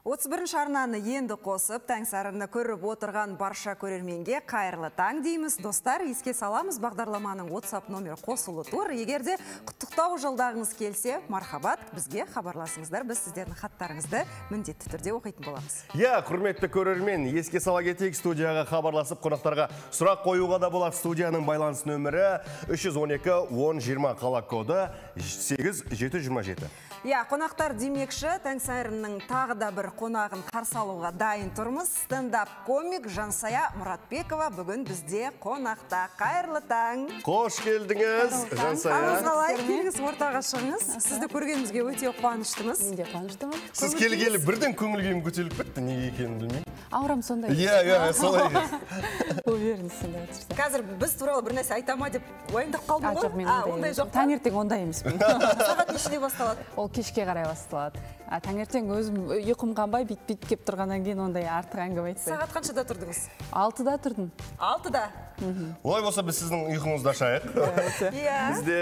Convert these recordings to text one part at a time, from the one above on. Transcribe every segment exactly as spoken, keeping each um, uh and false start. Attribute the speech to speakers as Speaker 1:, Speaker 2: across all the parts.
Speaker 1: отыз бірінші арнаны енді қосып, таң сарыны көріп отырған барша көрерменге қайырлы таң дейміз. Достар, еске саламыз, бағдарламаның WhatsApp номері қосылы тұр. Егерде құттықтау жолдағыңыз келсе, мархабат, бізге хабарласыңыздар. Біз сіздердің хаттарыңызды міндетті түрде оқитын боламыз.
Speaker 2: Я, құрметті көрермен, еске сала кетейік, студияға хабарласып, қонақтарға сұрақ қоюға да болады. Студияның байланыс нөмірі үш жүз он екі он жиырма, қала коды сегіз жеті жүз жиырма жеті.
Speaker 1: Я, қонақтар демекші, таң сайрының тағы да бір қонағын қарсы алуға дайын тұрмыз. Стендап комик Жансая Мұратбекова бүгін бізде қонақта. Қайырлы таң.
Speaker 2: Қош келдіңіз, Жансая.
Speaker 1: Аңыз қалай, келіңіз, ортаға шығыңыз. Сізді көргенімізге өте қуаныштымыз.
Speaker 3: Мен де қуаныштымын.
Speaker 2: Сіз келгелі бірден көңіл-күйім көтеріліп кетті, неге екенін білмеймін.
Speaker 3: Аурам сондай.
Speaker 2: Иә, иә, солай.
Speaker 3: Уверенсің.
Speaker 1: Қазір біз туралы бір нәрсе айтама деп уайымдап қалдым ғой?
Speaker 3: Жоқ, мен ондай емес. Таңертең ондай емеспін.
Speaker 1: Сағат нешеде басталады?
Speaker 3: Ол кешке қарай басталады. Таңертең өзім ұйқым қанбай бит-бит кеп тұрғаннан кейін ондай артық әңгіме айтпаймын.
Speaker 1: Сағат қаншада тұрдыңыз?
Speaker 3: Алтыда тұрдым.
Speaker 1: Алтыда?
Speaker 2: Олай болса біз сіздің ұйқыңызды ашайық. Бізде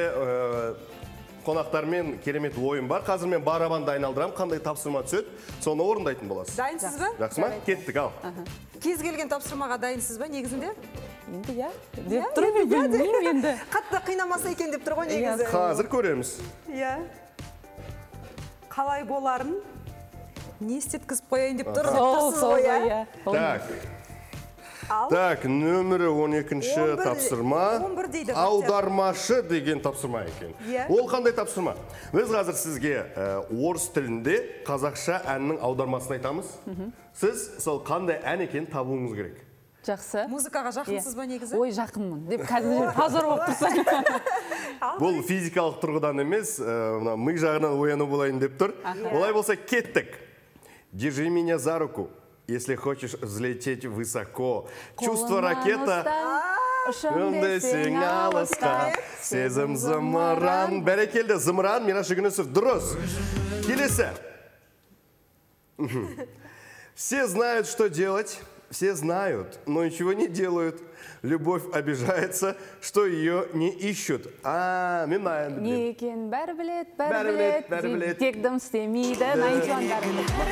Speaker 2: қонақтармен керемет ойын бар. Қазір мен барабанды айналдырам, қандай тапсырма түседі, соны орындайтын боласыз.
Speaker 1: Дайынсыз ба?
Speaker 2: Жақсы ма? Кеттік, ал.
Speaker 1: Кез келген тапсырмаға дайынсыз ба негізінде?
Speaker 3: Енді иә. Деп тұрмын, білмеймін енді.
Speaker 1: Қатты қинамаса екен деп тұр ғой негізі.
Speaker 2: Қазір көреміз.
Speaker 1: Иә. Қалай боларын не істеткізіп қояйын деп тұр.
Speaker 3: Сол, иә.
Speaker 2: Так. Так, нөмірі он екінші тапсырма. Аудармашы деген тапсырма екен. Ол қандай тапсырма? Біз қазір сізге орыс тілінде қазақша әннің аудармасын айтамыз. Сіз сол қандай ән екен табуыңыз керек.
Speaker 3: Жақсы.
Speaker 1: Музыкаға жақынсыз ба негізі?
Speaker 3: Ой, жақынмын. Деп кәдімгі тазар болып тұрсаң.
Speaker 2: Бұл физикалық тұрғыдан емес, ми жағынан ояну болайын деп тұр. Олай болса кеттік. Держи меня за руку. Если хочешь взлететь высоко, чувство ракета, үндесең алысқа, сезім зымыран. Бәрекелді, зымыран, Мираш Жүгінісов, дұрыс. Келесі. Все знают, что делать, все знают, но ничего не делают. Любовь обижается, что ее не ищут. А, мен маған білем.
Speaker 3: Некен бәрі білет, бәрі білет, тек дым істемейді, найншуан бәрі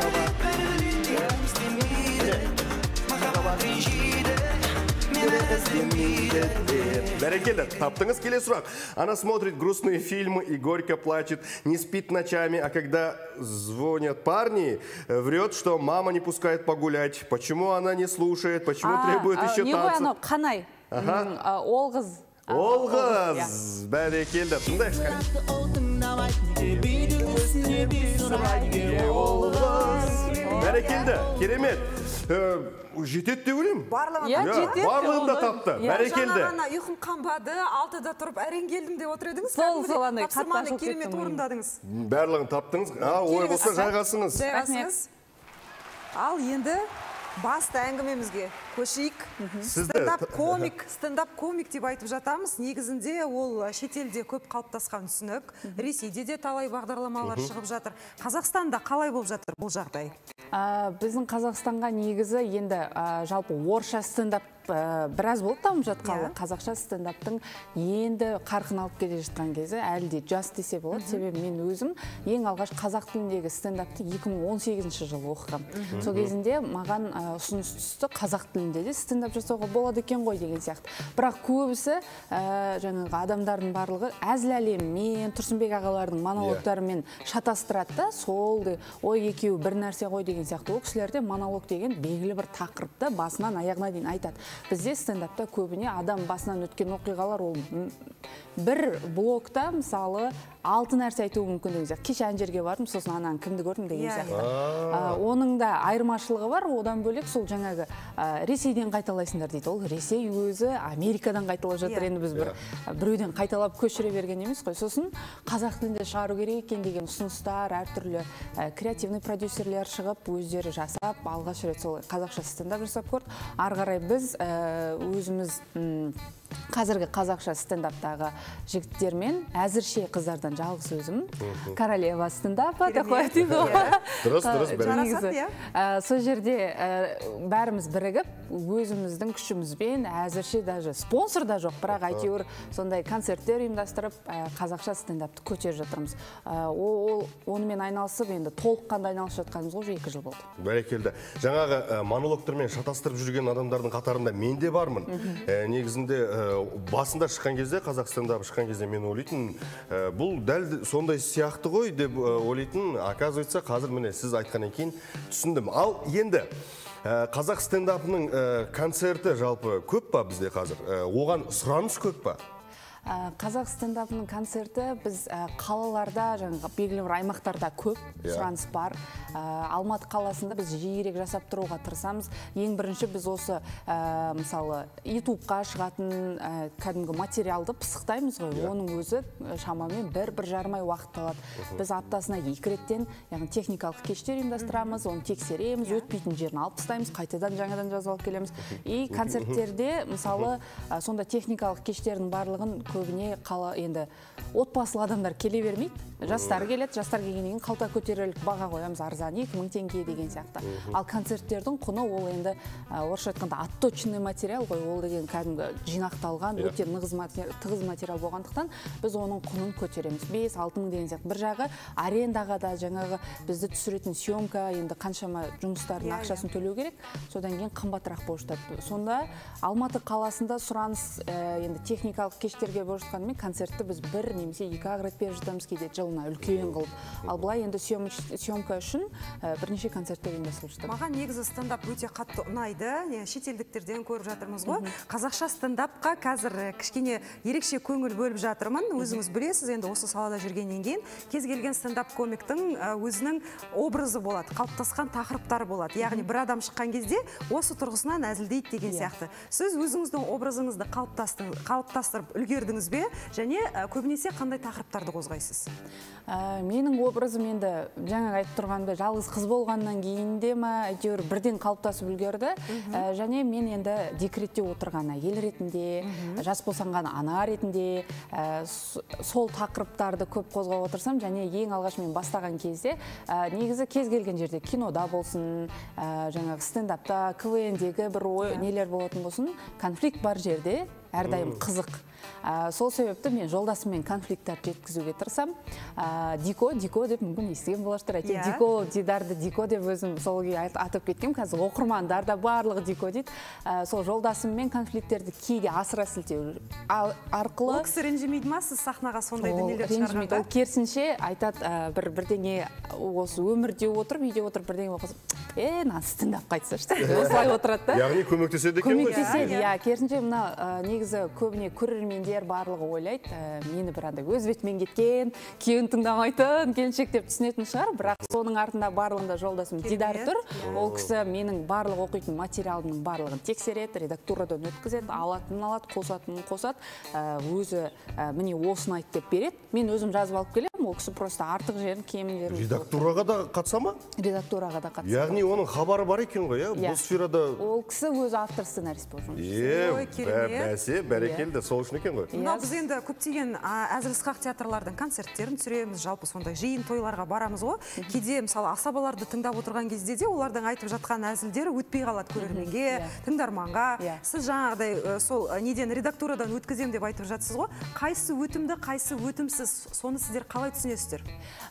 Speaker 2: білет. Бәрекелді, таптыңыз, келе сұрақ. Она смотрит грустные фильмы и горько плачет, не спит ночами, а когда звонят парни, врет, что мама не пускает погулять. Почему она не слушает, почему требует еще
Speaker 3: танцев? Не ғой, ано, қанай? Ол қыз.
Speaker 2: Ол қыз. Бәрекелді, тыңдайық Бәрекелді, керемет. Жетет деп өлем? Барлығын да тапты. Бәрекелді.
Speaker 1: Жаңағана ұйқым қанбады, алтыда тұрып әрең келдім деп отыр едіңіз.
Speaker 3: Сол, сол анай.
Speaker 1: Тапсырманы керемет орындадыңыз.
Speaker 2: Барлығын таптыңыз. Ой болса жайғасыңыз.
Speaker 1: Жайғасыңыз. Ал енді басты әңгімемізге көшейік. Стендап комик, стендап комик деп айтып жатамыз. Негізінде ол шетелде көп қалыптасқан түсінік. Ресейде де талай бағдарламалар шығып жатыр. Қазақстанда қалай болып жатыр бұл жағдай?
Speaker 3: Біздің Қазақстанға негізі енді жалпы орысша стендап біраз болып дамып жатқалы. Қазақша стендаптың енді қарқын алып келе жатқан кезі әлі де жас десе болады. Себебі мен өзім ең алғаш қазақ тіліндегі стендапты екі мың он сегізінші жылы оқығам. Сол кезінде маған ұсыныс түсті, қазақ тілінде де стендап жасауға болады екен ғой деген сияқты. Бірақ көбісі жаңағы адамдардың барлығы әзіл әлеммен, Тұрсынбек ағалардың монологтарымен шатастырады да, сол ой екеуі бір нәрсе ғой деген сияқты. Ол кісілерде монолог деген белгілі бір тақырыпты басынан аяғына дейін айтады. Бізде стендапта көбіне адам басынан өткен оқиғалар ол бір блокта мысалы алты нәрсе айтуы мүмкін деген сияқты. Кеше ана жерге бардым, сосын ананы кімді көрдім деген сияқты. Оның да айырмашылығы бар. Одан бөлек сол жаңағы Ресейден қайталайсыңдар дейді. Ол Ресей өзі Америкадан қайталап жатыр. Енді біз бір біреуден қайталап көшіре берген емес қой. Сосын қазақ тілінде шығару керек екен деген ұсыныстар, әртүрлі креативный продюсерлер шығып, өздері жасап, алғаш рет сол қазақша стендап жасап көрді. Ары қарай біз өзіміз қазіргі қазақша стендаптағы жігіттермен әзірше қыздардан жалғыз өзім королева стендапа деп қоятын
Speaker 2: дұрыс дұрыс
Speaker 3: негізі сол жерде бәріміз бірігіп өзіміздің күшімізбен әзірше даже спонсор да жоқ, бірақ әйтеуір сондай концерттер ұйымдастырып қазақша стендапты көтеріп жатырмыз. Ол онымен айналысып енді толыққанды айналысып жатқанымыз уже екі жыл болды.
Speaker 2: Бәрекелді. Жаңағы монологтармен шатастырып жүрген адамдардың қатарында мен де бармын. Негізінде басында шыққан кезде, Қазақстанда шыққан кезде мен ойлайтын, бұл дәл сондай сияқты ғой деп ойлайтын, оказывается, қазір міне сіз айтқаннан кейін түсіндім. Ал енді қазақ стендапының концерті жалпы көп па бізде қазір? Оған сұраныс көп па?
Speaker 3: Қазақ стендапының концерті біз қалаларда, жаңағы белгілі бір аймақтарда көп сұраныс бар. Алматы қаласында біз жиірек жасап тұруға тырысамыз. Ең бірінші біз осы мысалы ютубқа шығатын кәдімгі материалды пысықтаймыз ғой. Оның өзі шамамен бір-бір жарым ай уақыт алады. Біз аптасына екі реттен, яғни техникалық кештер ұйымдастырамыз, оны тексереміз, өтпейтін жерін алып тастаймыз, қайтадан жаңадан жазып алып келеміз. И концерттерде мысалы сонда техникалық кештердің барлығын көбіне қала енді отбасылы адамдар келе бермейді. Жастар келеді, жастар келгеннен кейін қалта көтерерлік баға қоямыз, арзан екі мың теңге деген сияқты. Ал концерттердің құны ол енді орысша айтқанда отточенный материал ғой, ол деген кәдімгі жинақталған, өте тығыз материал болғандықтан біз оның құнын көтереміз. бес алты мың деген сияқты. Бір жағы арендаға да жаңағы бізді түсіретін съемка, енді қаншама жұмыстардың ақшасын төлеу керек, содан кейін қымбатырақ болып жатады. Сонда Алматы қаласында сұраныс енді техникалық кештерге болып жатқанымен концертті біз бір немесе екі ақ рет беріп жатамыз, кейде жылына үлкен қылып. Ал былай енді съемка үшін бірнеше концерттер ұйымдастырылып жатады.
Speaker 1: Маған негізі стендап өте қатты ұнайды. Шетелдіктерден көріп жатырмыз ғой. Қазақша стендапқа қазір кішкене ерекше көңіл бөліп жатырмын. Өзіңіз білесіз, енді осы салада жүргеннен кейін кез келген стендап комиктің өзінің образы болады, қалыптасқан тақырыптары болады. Яғни бір адам шыққан кезде осы тұрғысынан әзілдейді деген сияқты. Сіз өзіңіздің образыңызды қалыптастырып үлгердіңіз бе, және көбінесе қандай тақырыптарды қозғайсыз?
Speaker 3: Менің образым енді жаңа айтып тұрғанда жалғыз қыз болғаннан кейін де ма, әйтеуір бірден қалыптасып үлгерді. Және мен енді декретте отырған әйел ретінде, жас босанған ана ретінде сол тақырыптарды көп қозғап отырсам, және ең алғаш мен бастаған кезде негізі кез келген жерде кинода болсын, жаңағы стендапта, КВН-дегі бір нелер болатын болсын, конфликт бар жерде әрдайым қызық. Сол себепті мен жолдасыммен конфликттарды жеткізуге тырысам. Дико, Дико деп мүмкін естіген боларсыздар. Дико, Дидарды Дико деп өзім сол күйі атып кеткем. Қазір оқырмандар да барлығы Дико дейді. Сол жолдасыммен конфликттерді кейде асыра сілтеу арқылы.
Speaker 1: Ол кісі ренжімейді ма сіз сахнаға сондай дүниелер шығарғанда?
Speaker 3: Ол керісінше айтады, бір бірдеңе осы өмірде отырып, үйде отырып бірдеңе оқысып, е, мына стендап қайтсашы. Осылай отырады да.
Speaker 2: Яғни көмектеседі екен ғой?
Speaker 3: Көмектеседі, иә. Керісінше мына негізі көбіне көрермендер барлығы ойлайды, мені бір андай өз бетімен кеткен, күйеуін тыңдамайтын келіншек деп түсінетін шығар, бірақ соның артында барлығында жолдасым Дидар тұр. Ол кісі менің барлық оқитын материалымның барлығын тексереді, редактурадан өткізеді, алатынын алады, қосатынын қосады, өзі міне осыны айт деп береді. Мен өзім жазып алып келемін, ол кісі просто артық жерін, кемін жерін.
Speaker 2: Редактураға да қатыса ма?
Speaker 3: Редактураға да қатыса.
Speaker 2: Яғни оның хабары бар екен ғой, бұл сферада.
Speaker 3: Ол кісі өзі автор сценарист болып
Speaker 2: бәсе, бәрекелді, сол үшін екен ғой.
Speaker 1: Мына біз енді көптеген әзіл-сықақ театрлардың концерттерін түсіреміз, жалпы сондай жиын тойларға барамыз ғой. Кейде мысалы асабаларды тыңдап отырған кезде де олардың айтып жатқан әзілдері өтпей қалады көрерменге, тыңдарманға. Сіз жаңағыдай сол неден редактурадан өткізем деп айтып жатсыз ғой. Қайсы өтімді, қайсы өтімсіз, соны сіздер қалай түсінесіздер?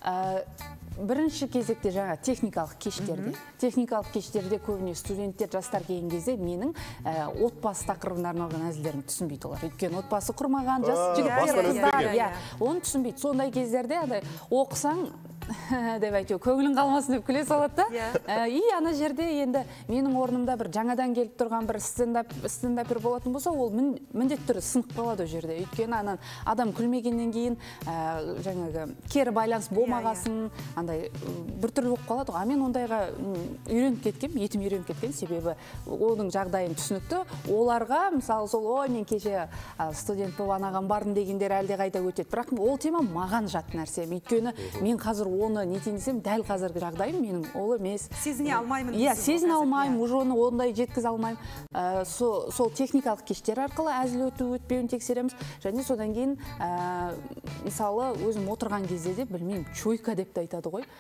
Speaker 3: Бірінші кезекте жаңа техникалық кештерде. Техникалық кештерде көбіне студенттер, жастар келген кезде менің отбасы тақырыбына арналған әзілдерімді түсінбейді олар. Өйткені отбасы құрмаған жас жігіттер, қыздар, оны түсінбейді. Сондай кездерде оқысаң деп әйтеу көңілің қалмасын деп күле салады да. И ана жерде енді менің орнымда бір жаңадан келіп тұрған бір стендапер болатын болса, ол міндетті түрде сынып қалады ол жерде. Өйткені анан адам күлмегеннен кейін жаңағы кері байланыс болмағасын, андай біртүрлі болып қалады. А мен ондайға үйреніп кеткем, етім үйреніп кеткен, себебі оның жағдайын түсінікті. Оларға мысалы сол ой мен кеше студент болып анаған бардым дегендер әлде қайда өтеді. Бірақ ол тема маған жат нәрсе. Өйткені мен қазір оны нетейін десем, дәл қазіргі жағдайым менің ол емес.
Speaker 1: Сезіне алмаймын.
Speaker 3: Иә, сезіне алмаймын, уже оны ондай жеткізе алмаймын. Сол техникалық кештер арқылы әзіл өту өтпеуін тексереміз. Және содан кейін, мысалы, өзім отырған кезде де, білмеймін, чойка деп те айтады ғой.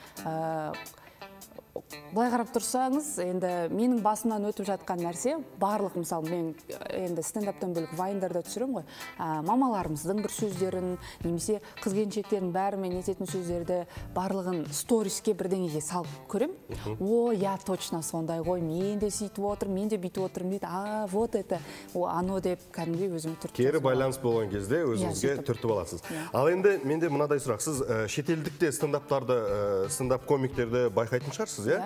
Speaker 3: Былай қарап тұрсаңыз, енді менің басымнан өтіп жатқан нәрсе, барлық, мысалы, мен енді стендаптан бөлік вайндарда түсірем ғой, мамаларымыздың бір сөздерін, немесе қыз-келіншектердің бәрімен ететін сөздерді барлығын сториске бірдеңеге салып көрем. О, я точно сондай ғой, мен де сөйтіп отырмын, мен де бүйтіп отырмын дейді. А, вот это, ано деп кәдімгідей өзіме түртіп.
Speaker 2: Кері байланыс болған кезде өзіңізге түртіп аласыз. Ал енді менде мынадай сұрақ, сіз шетелдікте стендаптарды, стендап комиктерді байқайтын шығарсыз, иә?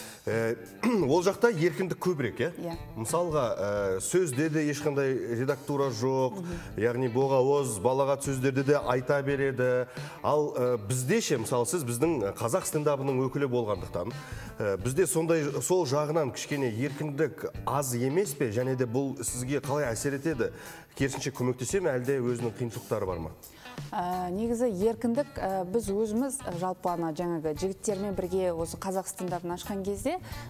Speaker 2: Ол жақта еркіндік көбірек, иә? Мысалға, сөзде де ешқандай редактура жоқ, яғни боға оз, балағат сөздерді де айта береді. Ал бізде ше, мысалы, сіз біздің қазақ стендабының өкілі болғандықтан, бізде сондай сол жағынан кішкене еркіндік аз емес пе, және де бұл сізге қалай әсер етеді? Керісінше көмектесе ме, әлде өзінің қиыншылықтары бар ма?
Speaker 3: Негізі еркіндік біз өзіміз жалпы ана жаңағы жігіттермен бірге осы қазақ стендабын ашқан кезде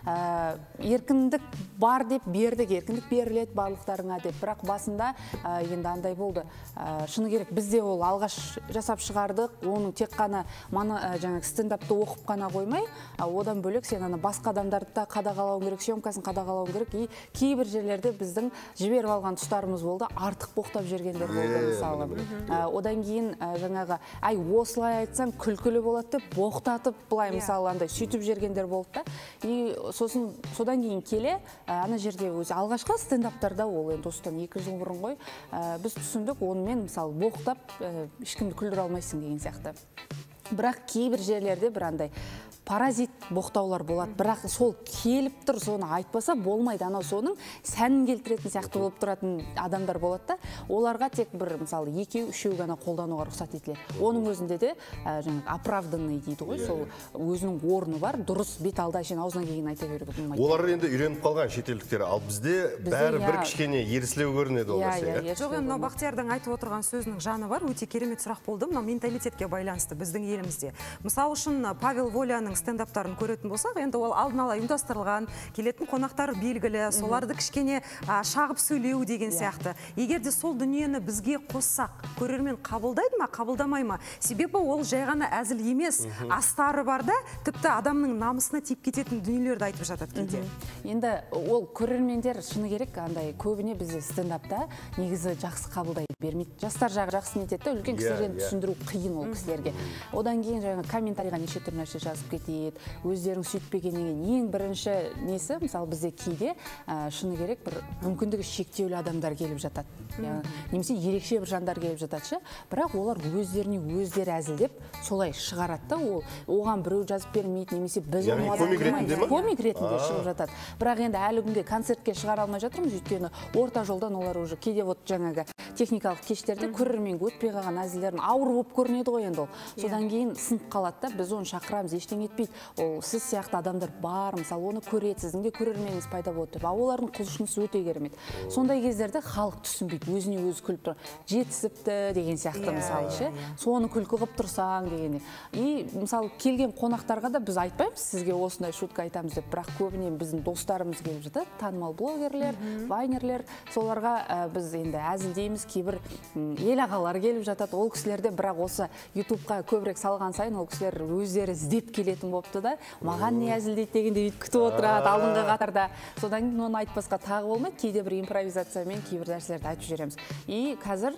Speaker 3: еркіндік бар деп бердік, еркіндік беріледі барлықтарыңа деп, бірақ басында енді андай болды. Шыны керек, бізде ол алғаш жасап шығардық, оның тек қана жаңағы стендапты оқып қана қоймай, одан бөлек сен ана басқа адамдарды да қадағалауың керек, съемкасын қадағалауың керек, и кейбір жерлерде біздің жіберіп алған тұстарымыз болды, артық боқтап жергендер болды мысалы. Одан кейін жаңағы, ай, осылай айтсаң күлкілі болады деп, боқтатып, былай мысалы андай сөйтіп жергендер болды да. И сосын содан кейін келе, ана жерде өзі алғашқы стендаптарда, ол енді осыдан екі жыл бұрын ғой, біз түсіндік, онымен мысалы боқтап, ешкімді күлдіре алмайсың деген сияқты. Бірақ кейбір жерлерде бір андай паразит боқтаулар болады, бірақ сол келіп тұр, соны айтпаса болмайды, анау соның сәнін келтіретін сияқты болып тұратын адамдар болады да, оларға тек бір, мысалы, екеу, үшеу ғана қолдануға рұқсат етіледі. Оның өзінде де жаңағы оправданный дейді ғой, сол өзінің орны бар, дұрыс бет алды әшейін аузына келген айта беруге болмайды.
Speaker 2: Олар енді үйреніп қалған шетелдіктер, ал бізде бәрі бір кішкене ерсілеу көрінеді ол нәрсе.
Speaker 1: Жоқ, енді Бақтиярдың айтып отырған сөзінің жаны бар, өте керемет сұрақ болды, мынау менталитетке байланысты біздің елімізде. Мысалы үшін Павел Воляның стендаптарын көретін болсақ, енді ол алдын ала ұйымдастырылған, келетін қонақтар белгілі, соларды кішкене шағып сөйлеу деген сияқты. Егер де сол дүниені бізге қоссақ, көрермен қабылдайды ма, қабылдамай ма? Себебі ол жай ғана әзіл емес, астары бар да, тіпті адамның намысына тиіп кететін дүниелерді айтып жатады кейде.
Speaker 3: Енді ол көрермендер шыны керек, андай көбіне бізде стендапта негізі жақсы қабылдай бермейді. Жастар жағы жақсы нетеді, үлкен кісілерден түсіндіру қиын ол кісілерге. Одан кейін жаңа комментарийға неше түрлі нәрсе жазып кетеді, өздерің сөйтпегеннен ең бірінші несі, мысалы бізде кейде шыны керек бір мүмкіндігі шектеулі адамдар келіп жатады. Немесе ерекше бір жандар келіп жатады, бірақ олар өздеріне өздері әзілдеп солай шығарады да, ол оған біреу жазып бермейді, немесе біз
Speaker 2: комик ретінде ме?
Speaker 3: Комик ретінде шығып жатады. Бірақ енді әлі күнге концертке шығара алмай жатырмыз, өйткені орта жолдан олар уже кейде вот жаңағы техникалық кештерде көрерменге өтпей қалған әзілдерін ауыр болып көрінеді ғой енді ол. Содан кейін сынып қалады да, біз оны шақырамыз, ештеңе етпейді. Ол сіз сияқты адамдар бар, мысалы, оны көреді, сіздің де көрерменіңіз пайда болады деп. Олардың құлшынысы өте керемет. Сондай кездерде халық түсінбейді, өзіне өзі күліп тұр. Жетісіпті деген сияқты мысалы ше. Соны күлкі қылып тұрсаң дегенде. И мысалы келген қонақтарға да біз айтпаймыз, сізге осындай шутка айтамыз деп, бірақ көбіне біздің достарымыз келіп жатады, танымал блогерлер, вайнерлер, соларға біз енді әзілдейміз, кейбір ел ағалар келіп жатады. Ол кісілерде бірақ осы ютубқа көбірек салған сайын ол кісілер өздері іздеп келетін болыпты да, маған не әзілдейді дегенде үйтіп күтіп отырады алдыңғы қатарда. Содан кейін оны айтпасқа тағы болмайды, кейде бір импровизациямен кейбір нәрселерді айтып жүреміз. И қазір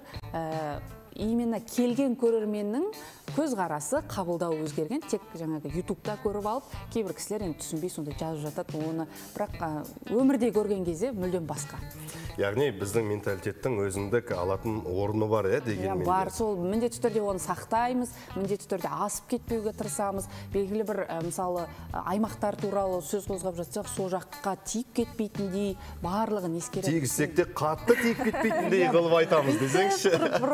Speaker 3: именно келген көрерменнің көзқарасы, қабылдауы өзгерген. Тек жаңағы ютубта көріп алып, кейбір кісілер енді түсінбей сонда жазып жатады, оны бірақ өмірде көрген кезде мүлдем басқа.
Speaker 2: Яғни біздің менталитеттің өзіндік алатын орны бар, е, дегенмен.
Speaker 3: Бар, сол міндетті түрде оны сақтаймыз, міндетті түрде асып кетпеуге тырысамыз. Белгілі бір мысалы аймақтар туралы сөз қозғап жатсақ, сол жаққа тиіп кетпейтіндей барлығын ескеріп.
Speaker 2: Тигізсек те қатты тиіп кетпейтіндей қылып айтамыз десеңізші.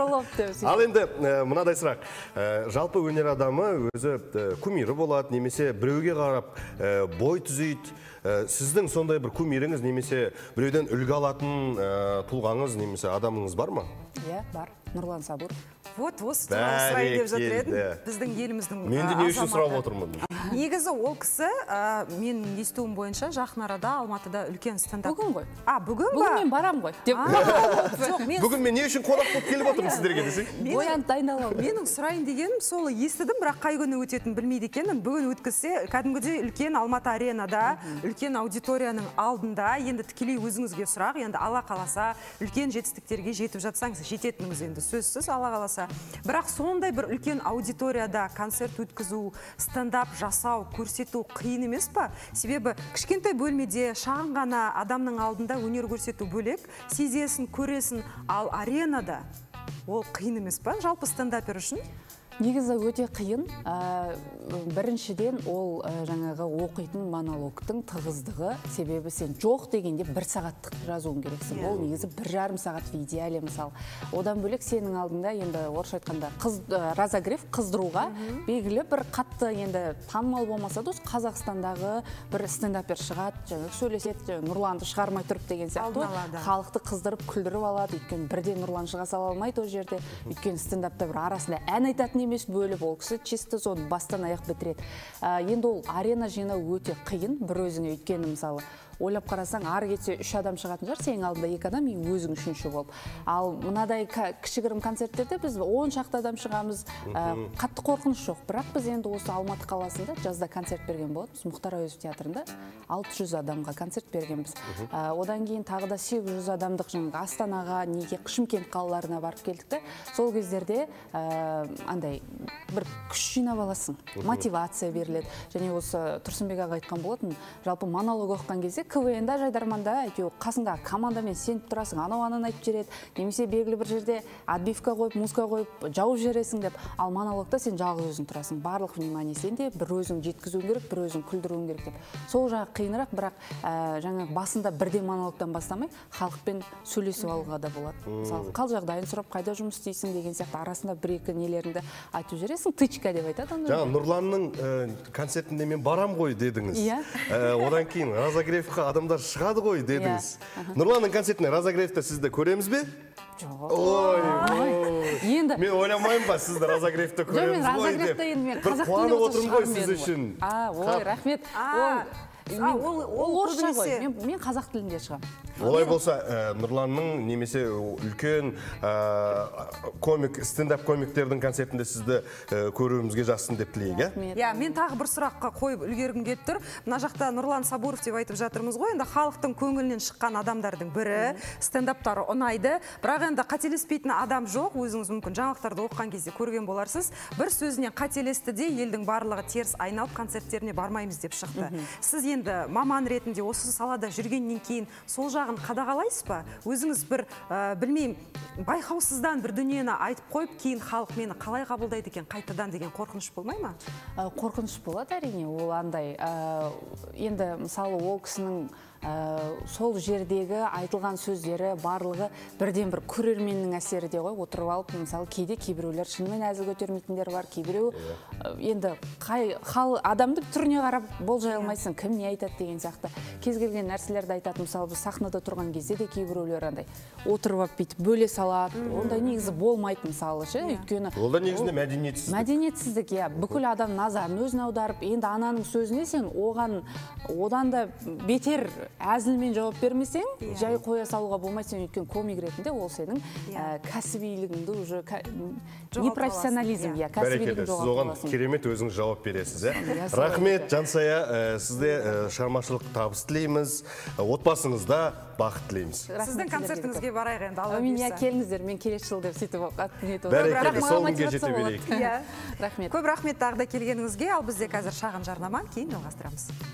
Speaker 2: Ал енді мынадай сұрақ. Жалпы өнер адамы өзі кумирі болады, немесе біреуге қарап бой түзейді. Сіздің сондай бір кумиріңіз, немесе біреуден үлгі алатын тұлғаңыз, немесе адамыңыз бар ма?
Speaker 3: Иә, бар. Нұрлан Сабур.
Speaker 1: Вот, осы туралы сұрайын деп жатыр едім. Біздің еліміздің
Speaker 2: Мен де не үшін сұрап отырмын?
Speaker 1: Негізі ол кісі, мен естуім бойынша, жақын арада Алматыда үлкен стендап.
Speaker 3: Бүгін ғой.
Speaker 1: А, бүгін ба?
Speaker 3: Бүгін мен барам ғой.
Speaker 2: Бүгін мен не үшін қонақ болып келіп отырмын сіздерге десең?
Speaker 3: Боянып дайындалып.
Speaker 1: Менің сұрайын дегенім сол естідім, бірақ қай күні өтетінін білмейді екенмін. Бүгін өткізсе, кәдімгідей үлкен Алматы аренада, үлкен аудиторияның алдында, енді тікелей өзіңізге сұрақ, енді Алла қаласа, үлкен жетістіктерге жетіп жатсаңыз, жететініңіз енді сөзсіз Алла қаласа. Бірақ сондай бір үлкен аудиторияда концерт өткізу, стендап жасау, көрсету қиын емес па? Себебі кішкентай бөлмеде шағын ғана адамның алдында өнер көрсету бөлек, сезесің, көресің, ал аренада ол қиын емес па? Жалпы стендапер үшін?
Speaker 3: Негізі өте қиын. Біріншіден ол жаңағы оқитын монологтың тығыздығы, себебі сен жоқ дегенде бір сағаттық жазуың керексің. Ол негізі бір жарым сағат в идеале мысалы. Одан бөлек сенің алдында енді орысша айтқанда разогрев, қыздыруға белгілі бір қатты енді танымал болмаса да Қазақстандағы бір стендапер шығады, жаңағы сөйлеседі, Нұрланды шығармай тұрып деген сияқты. Халықты қыздырып, күлдіріп алады, өйткені бірден Нұрлан шыға сала алмайды ол жерде. Өйткені стендапта бір арасында ән айтатын емес бөліп, ол кісі чисто соны бастан аяқ бітіреді. Енді ол арена жинау өте қиын бір өзіңе, өйткені мысалы ойлап қарасаң, ары кетсе үш адам шығатын шығар, сенің алдында екі адам, и өзің үшінші болып. Ал мынадай кішігірім концерттерде біз он шақты адам шығамыз, қатты қорқыныш жоқ. Бірақ біз енді осы Алматы қаласында жазда концерт берген болатынбыз, Мұхтар Әуезов театрында алты жүз адамға концерт бергенбіз. Одан кейін тағы да сегіз жүз адамдық жаңағы Астанаға, неге Шымкент қалаларына барып келдік те. Сол кездерде андай бір күш жинап аласың, мотивация беріледі. Және осы Тұрсынбек аға айтқан болатын, жалпы монолог оқыған кезде КВН-да, жайдарманда әйтеуір қасыңда командамен сеніп тұрасың, анау ананы айтып жібереді, немесе белгілі бір жерде отбивка қойып, музыка қойып, жауып жібересің деп. Ал монологта сен жалғыз өзің тұрасың, барлық внимание сенде, бір өзің жеткізуің керек, бір өзің күлдіруің керек деп. Сол жағы қиынырақ, бірақ жаңа басында бірден монологтан бастамай, халықпен сөйлесіп алуға да болады. Мысалы, қал жағдайын сұрап, қайда жұмыс істейсің деген сияқты арасында бір-екі нелеріңді айтып жібересің, тычка деп айтады.
Speaker 2: Жаңа Нұрланның концертінде мен барам ғой дедіңіз. Одан кейін разогревқа адамдар шығады ғой дедіңіз. Нұрланның концертіне разогревті сізді көреміз бе?
Speaker 3: Жоқ.
Speaker 2: Енді мен ойламаймын ба сізді разогревті көреміз ғой деп. Бір қуанып отырмын ғой сіз үшін.
Speaker 3: Ой, рахмет. Ол орысша ғой, мен қазақ тілінде шығам.
Speaker 2: Олай болса, Нұрланның немесе үлкен комик, стендап комиктердің концертінде сізді көруімізге жазсын деп тілейік, ә?
Speaker 1: Иә, мен тағы бір сұраққа қойып үлгергім келіп тұр. Мына жақта Нұрлан Сабуров деп айтып жатырмыз ғой, енді халықтың көңілінен шыққан адамдардың бірі, стендаптары ұнайды, бірақ енді қателеспейтін адам жоқ, өзіңіз мүмкін жаңалықтарды оқыған кезде көрген боларсыз. Бір сөзінен қателесті де елдің барлығы теріс айналып концерттеріне бармаймыз деп шықты. Сіз енді маман ретінде осы салада жүргеннен кейін сол жағын қадағалайсыз ба? Өзіңіз бір білмеймін, байқаусыздан бір дүниені айтып қойып, кейін халық мені қалай қабылдайды екен қайтадан деген қорқыныш болмай ма?
Speaker 3: Қорқыныш болады әрине, ол андай. Енді мысалы ол кісінің сол жердегі айтылған сөздері барлығы бірден бір көрерменнің әсері де ғой, отырып алып, мысалы кейде кейбіреулер шынымен әзіл көтермейтіндер бар, кейбіреу енді хал адамды түріне қарап болжай алмайсың, кім не айтады деген сияқты. Кез келген нәрселерді айтады, мысалы біз сахнада тұрған кезде де кейбіреулер андай отырып алып бүйтіп бөле салады, ондай негізі болмайды мысалы, ше, өйткені
Speaker 2: ол да негізінде мәдениетсіздік.
Speaker 3: Мәдениетсіздік, иә, бүкіл адам назарын өзіне аударып, енді ананың сөзіне сен оған одан да бетер әзілмен жауап бермесең, жай қоя салуға болмайды, сен өйткені комик ретінде ол сенің кәсібилігіңді уже непрофессионализм, иә, кәсібилігіңді
Speaker 2: жоғалтып аласың. Сіз оған керемет өзіңіз жауап бересіз, ә? Рахмет, Жансая, сізде шығармашылық табыс тілейміз, отбасыңызда бақыт тілейміз.
Speaker 1: Сіздің концертіңізге барайық енді, Алла
Speaker 3: бұйырса. Мен келіңіздер, мен келесі жыл деп сөйтіп
Speaker 2: бәрекелді, сол күнге жете берейік.
Speaker 3: Рахмет.
Speaker 1: Көп рахмет тағы да келгеніңізге, ал бізде қазір шағын жарнама, кейін жалғастырамыз.